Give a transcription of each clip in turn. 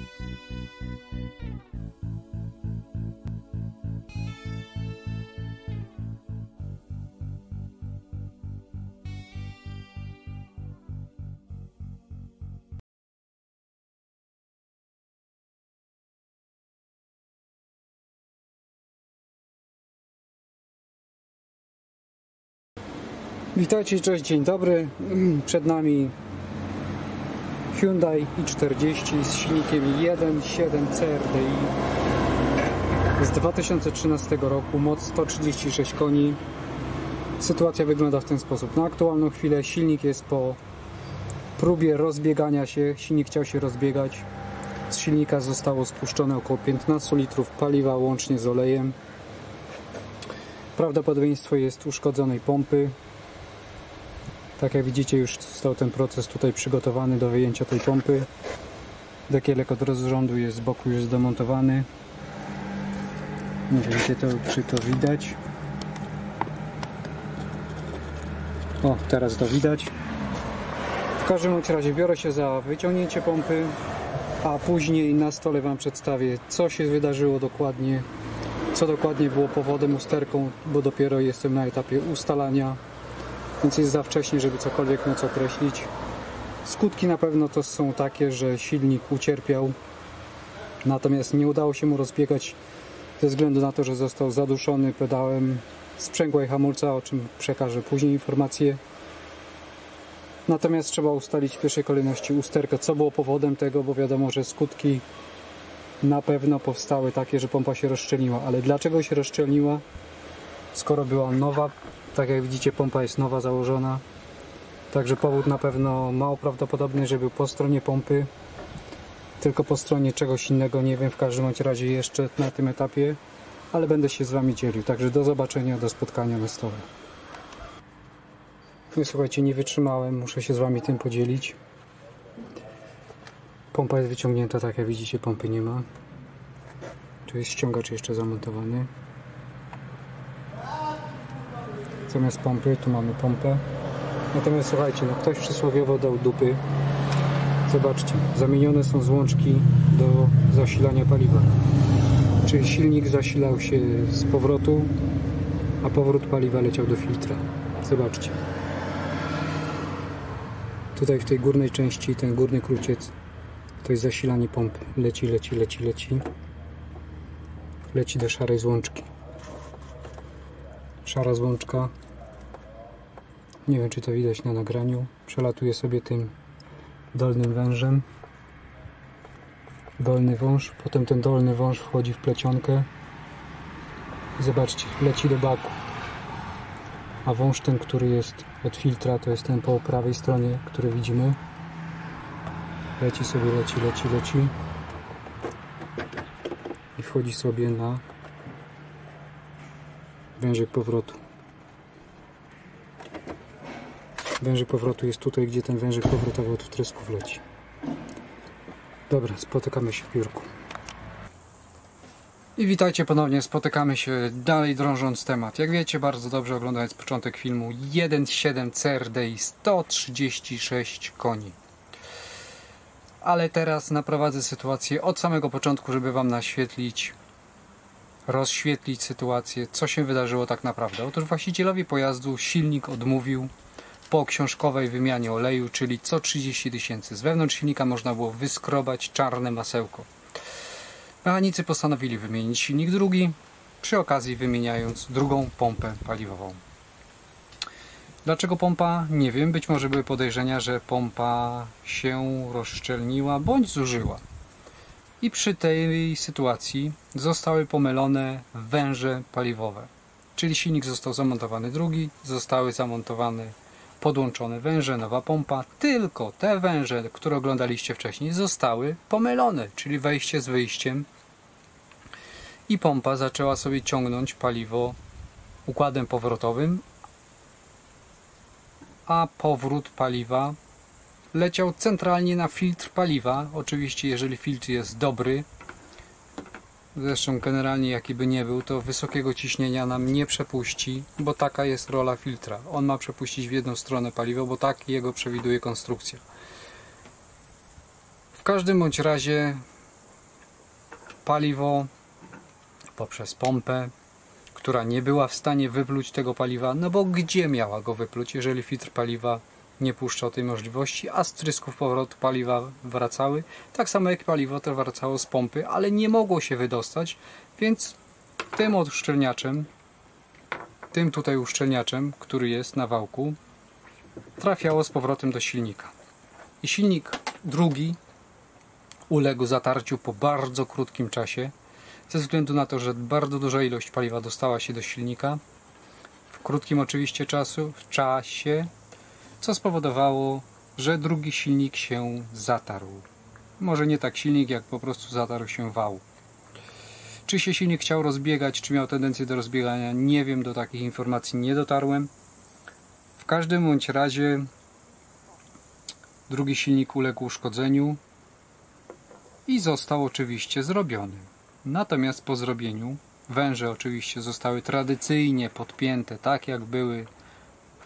Witajcie, cześć, dzień dobry. Przed nami Hyundai i40 z silnikiem 1.7 CRDI z 2013 roku, moc 136 koni. Sytuacja wygląda w ten sposób. Na aktualną chwilę silnik jest po próbie rozbiegania się. Silnik chciał się rozbiegać. Z silnika zostało spuszczone około 15 litrów paliwa łącznie z olejem. Prawdopodobieństwo jest uszkodzonej pompy. Tak jak widzicie, już został ten proces tutaj przygotowany do wyjęcia tej pompy. Dekielek od rozrządu jest z boku już zdemontowany. Nie wiem, czy to widać. O, teraz to widać. W każdym razie biorę się za wyciągnięcie pompy, a później na stole Wam przedstawię, co się wydarzyło dokładnie, co dokładnie było powodem, usterką, bo dopiero jestem na etapie ustalania, więc jest za wcześnie, żeby cokolwiek móc określić. Skutki na pewno to są takie, że silnik ucierpiał, natomiast nie udało się mu rozbiegać ze względu na to, że został zaduszony pedałem sprzęgła i hamulca, o czym przekażę później informacje. Natomiast trzeba ustalić w pierwszej kolejności usterkę, co było powodem tego, bo wiadomo, że skutki na pewno powstały takie, że pompa się rozszczelniła. Ale dlaczego się rozszczelniła, skoro była nowa? Tak jak widzicie, pompa jest nowa, założona. Także powód na pewno mało prawdopodobny, że był po stronie pompy, tylko po stronie czegoś innego. Nie wiem w każdym razie jeszcze na tym etapie, ale będę się z Wami dzielił. Także do zobaczenia, do spotkania na stole. No słuchajcie, nie wytrzymałem, muszę się z Wami tym podzielić. Pompa jest wyciągnięta, tak jak widzicie, pompy nie ma. Tu jest ściągacz jeszcze zamontowany. Zamiast pompy, tu mamy pompę. Natomiast słuchajcie, no ktoś przysłowiowo dał dupy. Zobaczcie, zamienione są złączki do zasilania paliwa. Czyli silnik zasilał się z powrotu, a powrót paliwa leciał do filtra. Zobaczcie. Tutaj w tej górnej części, ten górny kruciec, to jest zasilanie pompy. Leci. Leci do szarej złączki. Szara złączka. Nie wiem, czy to widać na nagraniu. Przelatuje sobie tym dolnym wężem. Dolny wąż. Potem ten dolny wąż wchodzi w plecionkę. I zobaczcie, leci do baku. A wąż ten, który jest od filtra, to jest ten po prawej stronie, który widzimy. Leci sobie, leci. I wchodzi sobie na wężyk powrotu. Wężyk powrotu jest tutaj, gdzie ten wężyk powrotowy od wtrysków leci. Dobra, spotykamy się w biurku. I witajcie ponownie, spotykamy się dalej, drążąc temat. Jak wiecie bardzo dobrze, oglądając początek filmu, 1.7 CRDI 136 koni. Ale teraz naprowadzę sytuację od samego początku, żeby Wam rozświetlić sytuację, co się wydarzyło tak naprawdę. Otóż właścicielowi pojazdu silnik odmówił po książkowej wymianie oleju, czyli co 30 000. Z wewnątrz silnika można było wyskrobać czarne masełko. Mechanicy postanowili wymienić silnik drugi, przy okazji wymieniając drugą pompę paliwową. Dlaczego pompa? Nie wiem. Być może były podejrzenia, że pompa się rozszczelniła bądź zużyła. I przy tej sytuacji zostały pomylone węże paliwowe. Czyli silnik został zamontowany drugi, zostały zamontowane podłączone węże, nowa pompa. Tylko te węże, które oglądaliście wcześniej, zostały pomylone, czyli wejście z wyjściem. I pompa zaczęła sobie ciągnąć paliwo układem powrotowym, a powrót paliwa leciał centralnie na filtr paliwa. Oczywiście jeżeli filtr jest dobry, zresztą generalnie jaki by nie był, to wysokiego ciśnienia nam nie przepuści, bo taka jest rola filtra. On ma przepuścić w jedną stronę paliwo, bo tak jego przewiduje konstrukcja. W każdym bądź razie paliwo poprzez pompę, która nie była w stanie wypluć tego paliwa, no bo gdzie miała go wypluć, jeżeli filtr paliwa nie puszczał tej możliwości, a z trysków powrotu paliwa wracały. Tak samo jak paliwo to wracało z pompy, ale nie mogło się wydostać, więc tym uszczelniaczem, tym tutaj uszczelniaczem, który jest na wałku, trafiało z powrotem do silnika. I silnik drugi uległ zatarciu po bardzo krótkim czasie, ze względu na to, że bardzo duża ilość paliwa dostała się do silnika w krótkim oczywiście czasie, co spowodowało, że drugi silnik się zatarł. Może nie tak silnik, jak po prostu zatarł się wał. Czy się silnik chciał rozbiegać, czy miał tendencję do rozbiegania, nie wiem, do takich informacji nie dotarłem. W każdym bądź razie drugi silnik uległ uszkodzeniu i został oczywiście zrobiony. Natomiast po zrobieniu węże oczywiście zostały tradycyjnie podpięte, tak jak były w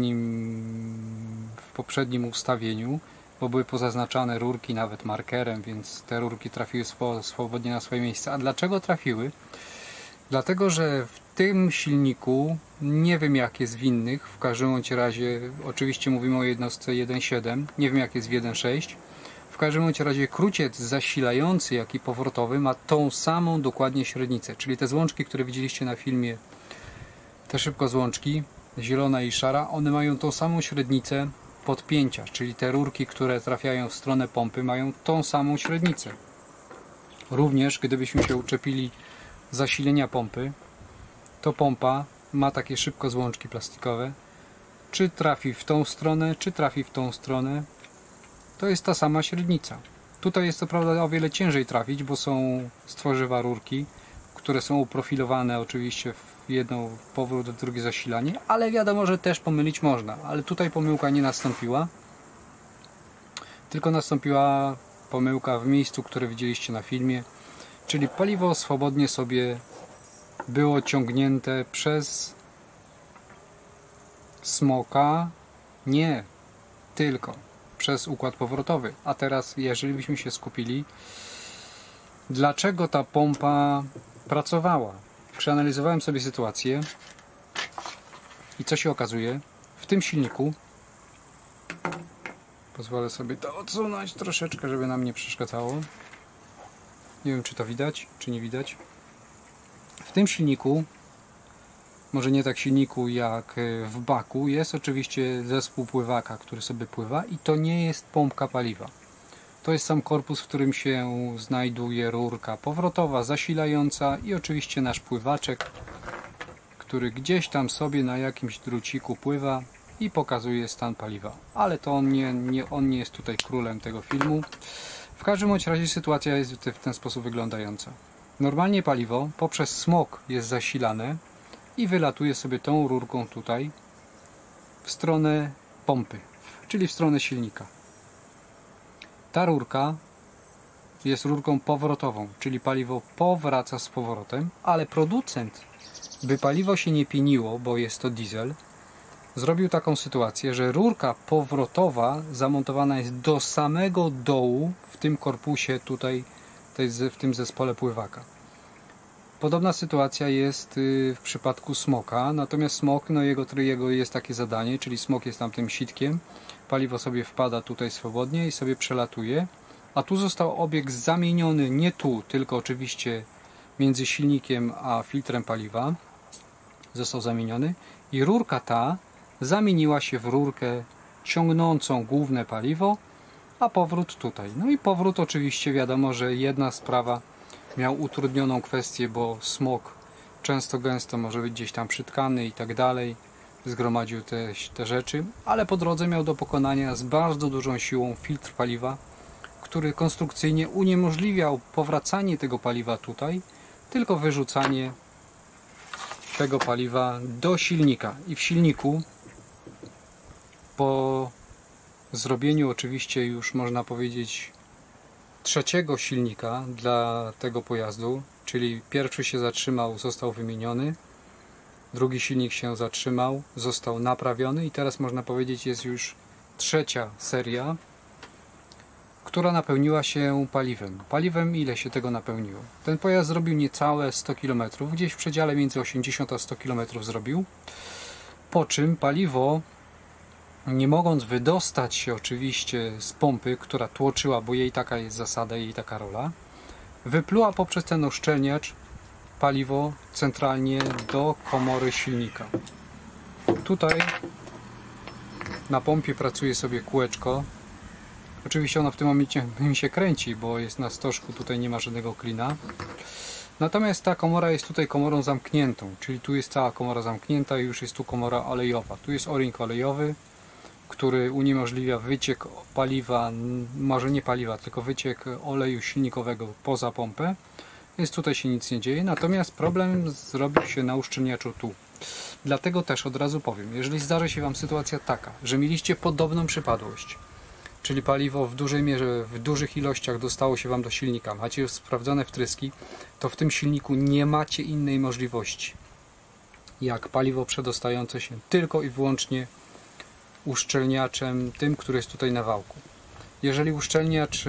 poprzednim ustawieniu, bo były pozaznaczane rurki nawet markerem, więc te rurki trafiły swobodnie na swoje miejsce. A dlaczego trafiły? Dlatego, że w tym silniku, nie wiem jak jest w innych, w każdym razie, oczywiście mówimy o jednostce 1.7, nie wiem jak jest w 1.6, w każdym razie kruciec zasilający, jak i powrotowy ma tą samą dokładnie średnicę, czyli te złączki, które widzieliście na filmie, te szybkozłączki, zielona i szara, one mają tą samą średnicę podpięcia, czyli te rurki, które trafiają w stronę pompy, mają tą samą średnicę. Również gdybyśmy się uczepili zasilenia pompy, to pompa ma takie szybkozłączki plastikowe, czy trafi w tą stronę, czy trafi w tą stronę, to jest ta sama średnica. Tutaj jest to prawda o wiele ciężej trafić, bo są z tworzywa rurki, które są uprofilowane oczywiście w jedną powrót, w drugie zasilanie, ale wiadomo, że też pomylić można. Ale tutaj pomyłka nie nastąpiła, tylko nastąpiła pomyłka w miejscu, które widzieliście na filmie, czyli paliwo swobodnie sobie było ciągnięte przez smoka, nie tylko przez układ powrotowy. A teraz, jeżeli byśmy się skupili, dlaczego ta pompa pracowała? Przeanalizowałem sobie sytuację i co się okazuje? W tym silniku, pozwolę sobie to odsunąć troszeczkę, żeby nam nie przeszkadzało. Nie wiem, czy to widać, czy nie widać. W tym silniku, może nie tak silniku jak w baku, jest oczywiście zespół pływaka, który sobie pływa i to nie jest pompka paliwa. To jest sam korpus, w którym się znajduje rurka powrotowa, zasilająca i oczywiście nasz pływaczek, który gdzieś tam sobie na jakimś druciku pływa i pokazuje stan paliwa. Ale to on nie jest tutaj królem tego filmu. W każdym bądź razie sytuacja jest w ten sposób wyglądająca. Normalnie paliwo poprzez smok jest zasilane i wylatuje sobie tą rurką tutaj w stronę pompy, czyli w stronę silnika. Ta rurka jest rurką powrotową, czyli paliwo powraca z powrotem, ale producent, by paliwo się nie pieniło, bo jest to diesel, zrobił taką sytuację, że rurka powrotowa zamontowana jest do samego dołu w tym korpusie tutaj, w tym zespole pływaka. Podobna sytuacja jest w przypadku smoka, natomiast smok, no jego jest takie zadanie, czyli smok jest tam tym sitkiem, paliwo sobie wpada tutaj swobodnie i sobie przelatuje, a tu został obieg zamieniony, nie tu, tylko oczywiście między silnikiem a filtrem paliwa został zamieniony i rurka ta zamieniła się w rurkę ciągnącą główne paliwo, a powrót tutaj. No i powrót oczywiście wiadomo, że jedna sprawa miał utrudnioną kwestię, bo smok często gęsto może być gdzieś tam przytkany i tak dalej, zgromadził te rzeczy, ale po drodze miał do pokonania z bardzo dużą siłą filtr paliwa, który konstrukcyjnie uniemożliwiał powracanie tego paliwa tutaj, tylko wyrzucanie tego paliwa do silnika. I w silniku po zrobieniu oczywiście już można powiedzieć trzeciego silnika dla tego pojazdu, czyli pierwszy się zatrzymał, został wymieniony, drugi silnik się zatrzymał, został naprawiony i teraz można powiedzieć jest już trzecia seria, która napełniła się paliwem. Paliwem ile się tego napełniło? Ten pojazd zrobił niecałe 100 km, gdzieś w przedziale między 80 a 100 km zrobił, po czym paliwo, nie mogąc wydostać się oczywiście z pompy, która tłoczyła, bo jej taka jest zasada, jej taka rola, wypluła poprzez ten uszczelniacz paliwo centralnie do komory silnika. Tutaj na pompie pracuje sobie kółeczko. Oczywiście ono w tym momencie mi się kręci, bo jest na stożku, tutaj nie ma żadnego klina. Natomiast ta komora jest tutaj komorą zamkniętą, czyli tu jest cała komora zamknięta i już jest tu komora olejowa. Tu jest o-ring olejowy, który uniemożliwia wyciek paliwa, może nie paliwa, tylko wyciek oleju silnikowego poza pompę. Więc tutaj się nic nie dzieje, natomiast problem zrobił się na uszczelniaczu tu. Dlatego też od razu powiem, jeżeli zdarzy się Wam sytuacja taka, że mieliście podobną przypadłość, czyli paliwo w dużej mierze, w dużych ilościach dostało się Wam do silnika, macie już sprawdzone wtryski, to w tym silniku nie macie innej możliwości, jak paliwo przedostające się tylko i wyłącznie uszczelniaczem tym, który jest tutaj na wałku. Jeżeli uszczelniacz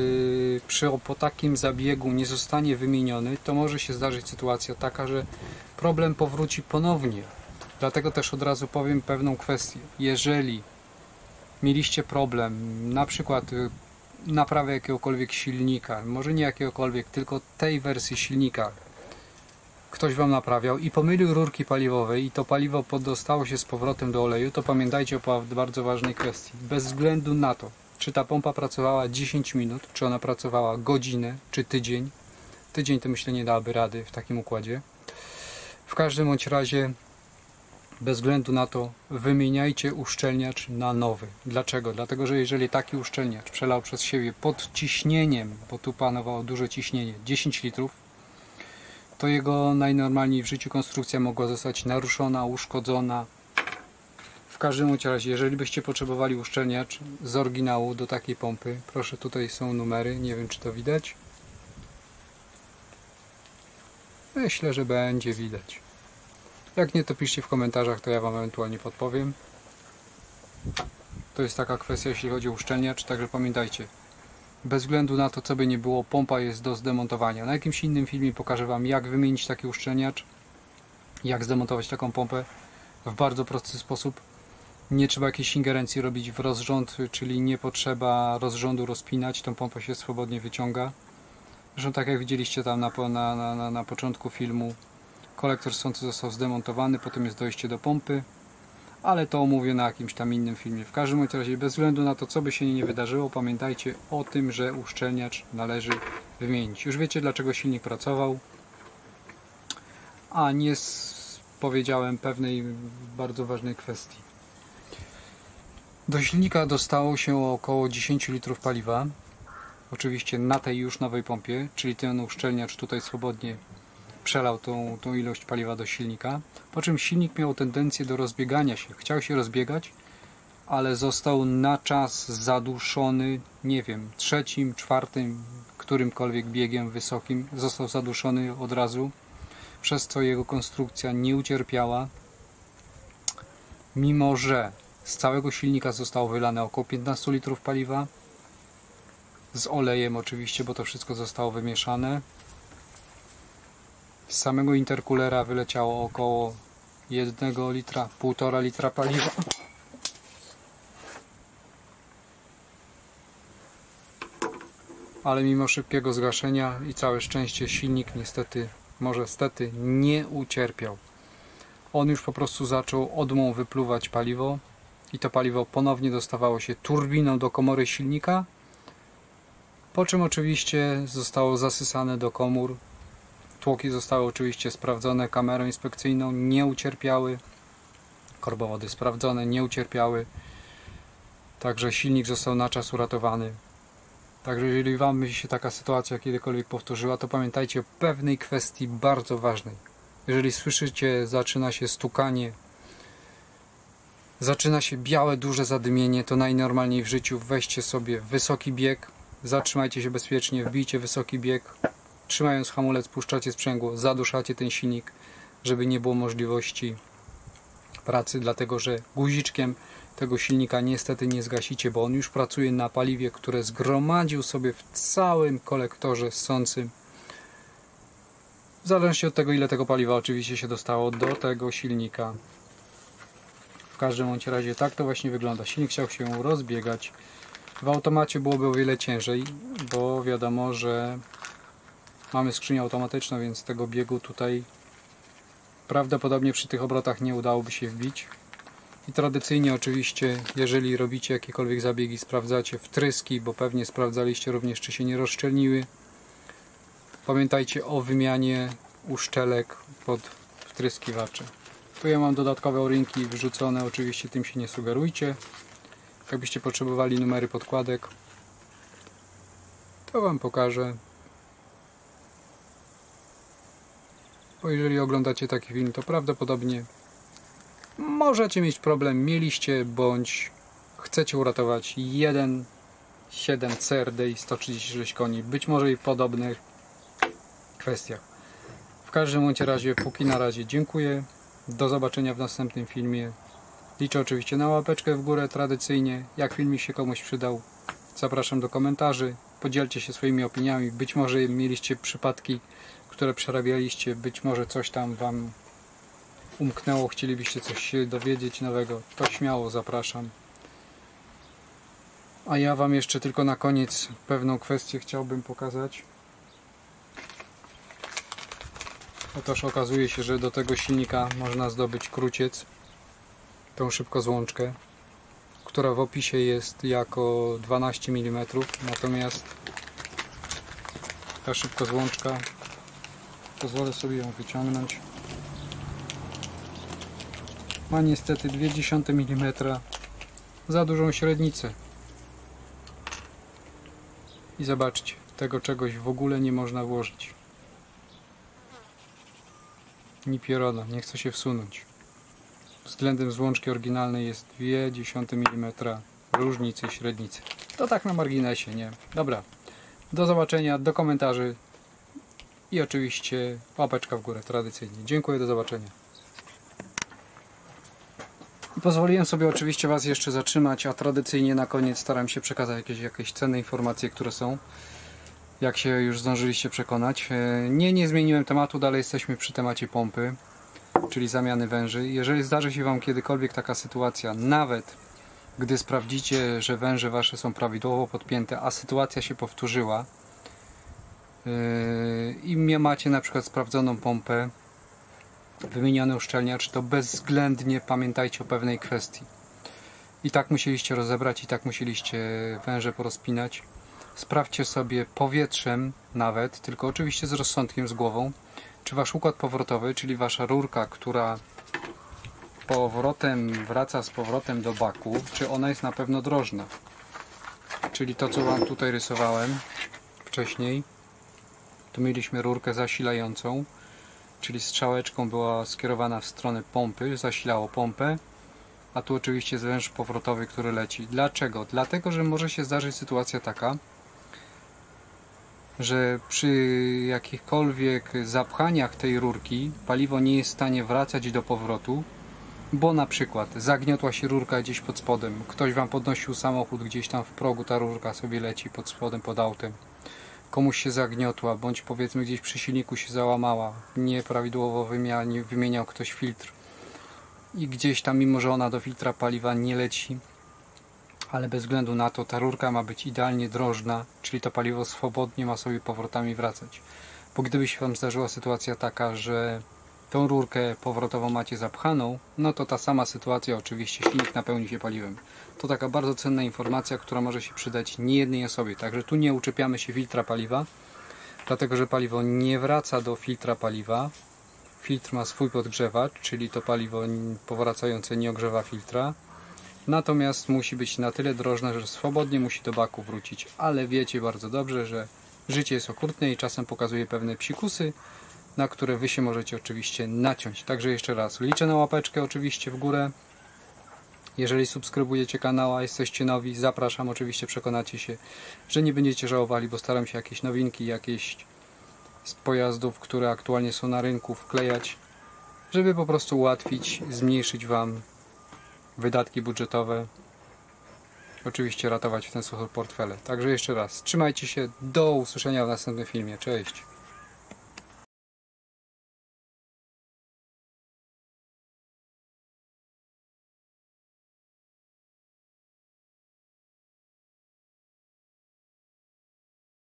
po takim zabiegu nie zostanie wymieniony, to może się zdarzyć sytuacja taka, że problem powróci ponownie. Dlatego też od razu powiem pewną kwestię. Jeżeli mieliście problem, na przykład naprawę jakiegokolwiek silnika, może nie jakiegokolwiek, tylko tej wersji silnika, ktoś Wam naprawiał i pomylił rurki paliwowe i to paliwo podostało się z powrotem do oleju, to pamiętajcie o bardzo ważnej kwestii. Bez względu na to, czy ta pompa pracowała 10 minut, czy ona pracowała godzinę, czy tydzień. Tydzień to myślę nie dałaby rady w takim układzie. W każdym bądź razie, bez względu na to, wymieniajcie uszczelniacz na nowy. Dlaczego? Dlatego, że jeżeli taki uszczelniacz przelał przez siebie pod ciśnieniem, bo tu panowało duże ciśnienie, 10 litrów, to jego najnormalniej w życiu konstrukcja mogła zostać naruszona, uszkodzona. W każdym razie, jeżeli byście potrzebowali uszczelniacz z oryginału do takiej pompy, proszę, tutaj są numery, nie wiem czy to widać. Myślę, że będzie widać. Jak nie, to piszcie w komentarzach, to ja Wam ewentualnie podpowiem. To jest taka kwestia, jeśli chodzi o uszczelniacz, także pamiętajcie, bez względu na to, co by nie było, pompa jest do zdemontowania. Na jakimś innym filmie pokażę Wam, jak wymienić taki uszczelniacz, jak zdemontować taką pompę w bardzo prosty sposób. Nie trzeba jakiejś ingerencji robić w rozrząd, czyli nie potrzeba rozrządu rozpinać, tą pompę się swobodnie wyciąga. Zresztą tak jak widzieliście tam na początku filmu, kolektor ssący został zdemontowany, potem jest dojście do pompy, ale to omówię na jakimś tam innym filmie. W każdym razie, bez względu na to, co by się nie wydarzyło, pamiętajcie o tym, że uszczelniacz należy wymienić. Już wiecie, dlaczego silnik pracował, a nie powiedziałem pewnej bardzo ważnej kwestii. Do silnika dostało się około 10 litrów paliwa, oczywiście na tej już nowej pompie, czyli ten uszczelniacz tutaj swobodnie przelał tą ilość paliwa do silnika, po czym silnik miał tendencję do rozbiegania się. Chciał się rozbiegać, ale został na czas zaduszony, nie wiem, trzecim, czwartym, którymkolwiek biegiem wysokim, został zaduszony od razu, przez co jego konstrukcja nie ucierpiała, mimo że z całego silnika zostało wylane około 15 litrów paliwa, z olejem oczywiście, bo to wszystko zostało wymieszane. Z samego intercoolera wyleciało około 1 litra, 1,5 litra paliwa. Ale mimo szybkiego zgaszenia i całe szczęście silnik niestety, może stety, nie ucierpiał. On już po prostu zaczął odmą wypluwać paliwo i to paliwo ponownie dostawało się turbiną do komory silnika, po czym oczywiście zostało zasysane do komór. Tłoki zostały oczywiście sprawdzone kamerą inspekcyjną, nie ucierpiały. Korbowody sprawdzone, nie ucierpiały. Także silnik został na czas uratowany. Także jeżeli Wam by się taka sytuacja kiedykolwiek powtórzyła, to pamiętajcie o pewnej kwestii bardzo ważnej. Jeżeli słyszycie, zaczyna się stukanie, zaczyna się białe, duże zadymienie, to najnormalniej w życiu weźcie sobie wysoki bieg, zatrzymajcie się bezpiecznie, wbijcie wysoki bieg, trzymając hamulec, puszczacie sprzęgło, zaduszacie ten silnik, żeby nie było możliwości pracy, dlatego że guziczkiem tego silnika niestety nie zgasicie, bo on już pracuje na paliwie, które zgromadził sobie w całym kolektorze ssącym. W zależności od tego, ile tego paliwa oczywiście się dostało do tego silnika. W każdym bądź razie tak to właśnie wygląda. Silnik chciał się rozbiegać. W automacie byłoby o wiele ciężej, bo wiadomo, że mamy skrzynię automatyczną, więc tego biegu tutaj prawdopodobnie przy tych obrotach nie udałoby się wbić. I tradycyjnie oczywiście, jeżeli robicie jakiekolwiek zabiegi, sprawdzacie wtryski, bo pewnie sprawdzaliście również, czy się nie rozszczelniły. Pamiętajcie o wymianie uszczelek pod wtryskiwacze. Tu ja mam dodatkowe o-ringi wrzucone, oczywiście tym się nie sugerujcie. Jakbyście potrzebowali numery podkładek, to Wam pokażę. Bo jeżeli oglądacie taki film, to prawdopodobnie możecie mieć problem, mieliście bądź chcecie uratować 1.7 CRD i 136 koni, być może i w podobnych kwestiach. W każdym bądź razie, póki na razie dziękuję. Do zobaczenia w następnym filmie. Liczę oczywiście na łapeczkę w górę tradycyjnie. Jak filmik się komuś przydał, zapraszam do komentarzy. Podzielcie się swoimi opiniami. Być może mieliście przypadki, które przerabialiście. Być może coś tam Wam umknęło, chcielibyście coś się dowiedzieć nowego. To śmiało zapraszam. A ja Wam jeszcze tylko na koniec pewną kwestię chciałbym pokazać. Otóż okazuje się, że do tego silnika można zdobyć kruciec, tą szybkozłączkę, która w opisie jest jako 12 mm, natomiast ta szybkozłączka, pozwolę sobie ją wyciągnąć, ma niestety 0,2 mm za dużą średnicę. I zobaczcie, tego czegoś w ogóle nie można włożyć. Ni pierona, nie chce się wsunąć. Względem złączki oryginalnej jest 0,2 mm różnicy średnicy. To tak na marginesie, nie? Dobra, do zobaczenia, do komentarzy i oczywiście łapeczka w górę tradycyjnie. Dziękuję, do zobaczenia. Pozwoliłem sobie oczywiście Was jeszcze zatrzymać, a tradycyjnie na koniec staram się przekazać jakieś cenne informacje, które są. Jak się już zdążyliście przekonać. Nie zmieniłem tematu, dalej jesteśmy przy temacie pompy, czyli zamiany węży. Jeżeli zdarzy się Wam kiedykolwiek taka sytuacja, nawet gdy sprawdzicie, że węże Wasze są prawidłowo podpięte, a sytuacja się powtórzyła i macie na przykład sprawdzoną pompę, wymieniony uszczelniacz, to bezwzględnie pamiętajcie o pewnej kwestii. I tak musieliście rozebrać, i tak musieliście węże porozpinać. Sprawdźcie sobie powietrzem nawet, tylko oczywiście z rozsądkiem, z głową, czy Wasz układ powrotowy, czyli Wasza rurka, która wraca z powrotem do baku, czy ona jest na pewno drożna. Czyli to, co Wam tutaj rysowałem wcześniej, tu mieliśmy rurkę zasilającą, czyli strzałeczką była skierowana w stronę pompy, zasilało pompę, a tu oczywiście jest węż powrotowy, który leci. Dlaczego? Dlatego, że może się zdarzyć sytuacja taka, że przy jakichkolwiek zapchaniach tej rurki paliwo nie jest w stanie wracać do powrotu, bo na przykład zagniotła się rurka gdzieś pod spodem, ktoś Wam podnosił samochód, gdzieś tam w progu ta rurka sobie leci pod spodem, pod autem, komuś się zagniotła, bądź powiedzmy gdzieś przy silniku się załamała, nieprawidłowo wymieniał ktoś filtr i gdzieś tam, mimo że ona do filtra paliwa nie leci, ale bez względu na to ta rurka ma być idealnie drożna, czyli to paliwo swobodnie ma sobie powrotami wracać. Bo gdyby się Wam zdarzyła sytuacja taka, że tą rurkę powrotową macie zapchaną, no to ta sama sytuacja, oczywiście silnik napełni się paliwem. To taka bardzo cenna informacja, która może się przydać niejednej osobie. Także tu nie uczepiamy się filtra paliwa, dlatego że paliwo nie wraca do filtra paliwa. Filtr ma swój podgrzewacz, czyli to paliwo powracające nie ogrzewa filtra. Natomiast musi być na tyle drożne, że swobodnie musi do baku wrócić. Ale wiecie bardzo dobrze, że życie jest okrutne i czasem pokazuje pewne psikusy, na które Wy się możecie oczywiście naciąć. Także jeszcze raz liczę na łapeczkę oczywiście w górę. Jeżeli subskrybujecie kanał, a jesteście nowi, zapraszam, oczywiście przekonacie się, że nie będziecie żałowali, bo staram się jakieś nowinki, jakieś z pojazdów, które aktualnie są na rynku, wklejać, żeby po prostu ułatwić, zmniejszyć Wam wydatki budżetowe. Oczywiście ratować w ten sposób portfele. Także jeszcze raz, trzymajcie się, do usłyszenia w następnym filmie. Cześć!